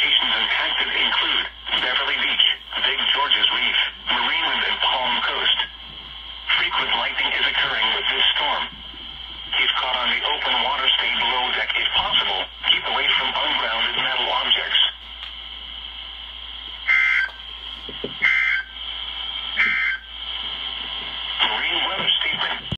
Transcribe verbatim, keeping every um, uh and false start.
locations impacted include Beverly Beach, Big George's Reef, Marineland and Palm Coast. Frequent lightning is occurring with this storm. If caught on the open water, stay below deck if possible. Keep away from ungrounded metal objects.